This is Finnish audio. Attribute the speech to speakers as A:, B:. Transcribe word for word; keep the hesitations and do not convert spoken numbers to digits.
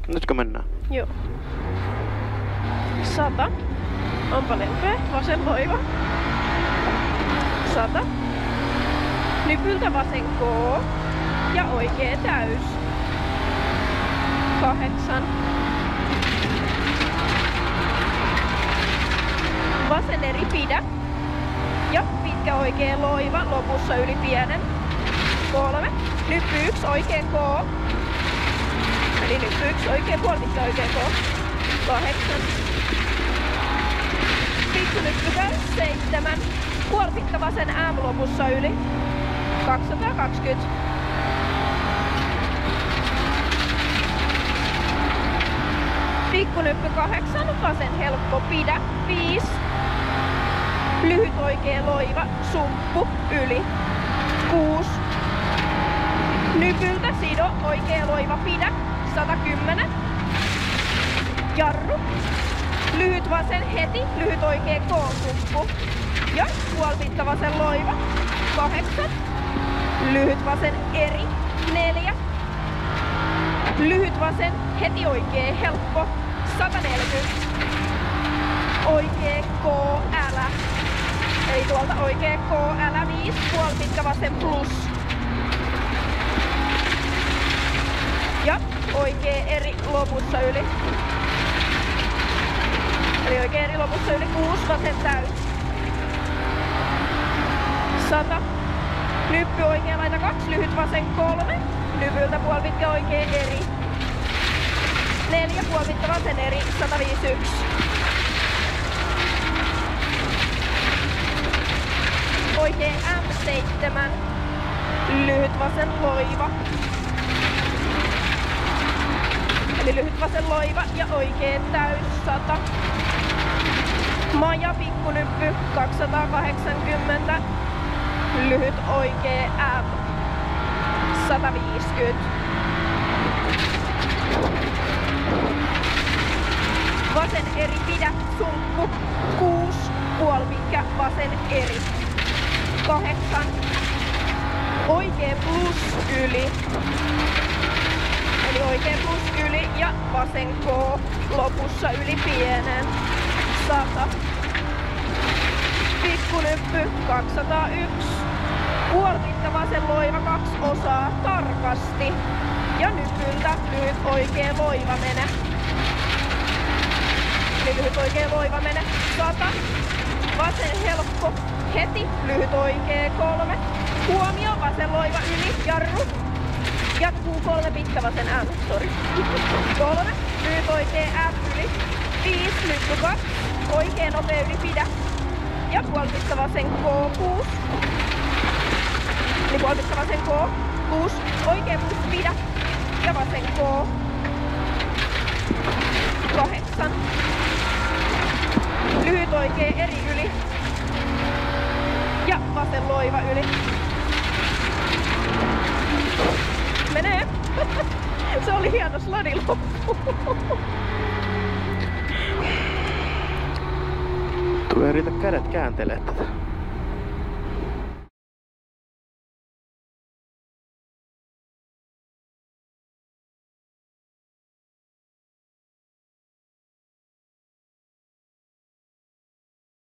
A: Nytkö mennään?
B: Joo. Sata. Onpa lempeä. Vasen loiva. Sata. Nypyltä vasen K. Ja oikee täys. Kahdeksan. Vasen eri pidä. Ja pitkä oikee loiva lopussa yli pienen. Kolme. Nyppy yksi oikee K. Eli nyppy yksi oikee puolipitkä oikee K. Kahdeksan. Pikku nyppy täys. Seitsemän. Puolipitkä vasen M lopussa yli. kaksisataakaksikymmentä. Pikkunyppy kahdeksan, vasen helppo pidä, viisi. Lyhyt oikee loiva, sumppu, yli, kuusi. Nypyltä sido, oikee loiva pidä, sata kymmenen. Jarru. Lyhyt vasen heti, lyhyt oikee K, sumppu. Ja puolipitkä vasen loiva, kahdeksan. Lyhyt vasen eri, neljä. Lyhyt vasen, heti oikee, helppo, sata neljäkymmentä. Oikee K, älä. Eli tuolta oikee K, älä, viisi. Puolipitkä vasen plus. Ja oikee eri lopussa yli. Eli oikee eri lopussa yli, kuusi. Vasen täys. sata. Nyppy oikea laita kaksi, lyhyt vasen kolme. Nypyltä puolipitkä oikee eri. Neljä puolipitkä vasen eri, sata viisikymmentäyksi. Oikee M seitsemän. Lyhyt vasen loiva. Eli lyhyt vasen loiva ja oikee täys sata. Maja pikkunyppy kaksisataakahdeksankymmentä. Lyhyt oikee M. sata viisikymmentä. Vasen eri pidä, sumppu, kuusi. Puolipitkä vasen eri. kahdeksan. Oikee plus yli. Eli oikee plus yli ja vasen K lopussa yli pienen. sata. Pikkunyppy kaksisataayksi. Puolipitkä vasen loiva kaksi osaa tarkasti. Ja nypyltä lyhyt oikee loiva mene. Eli lyhyt oikee loiva mene. sata. Vasen helppo. Heti lyhyt oikee kolme. Huomio vasen loiva yli. Jarru. Jatkuu kolme pitkä vasen M. Sori. kolme. Lyhyt oikee M yli. viisi. Nyppy kaksi. Oikee nopea yli pidä. Ja puolipitkä vasen K kuusi. Eli puolipitkä vasen K kuusi. Oikee plus pidä. Ja vasen K kahdeksan. Lyhyt oikee eri yli. Ja vasen loiva yli. Menee! Se oli hieno sladi loppu.
A: Tuo ei riitä kädet kääntelee tätä.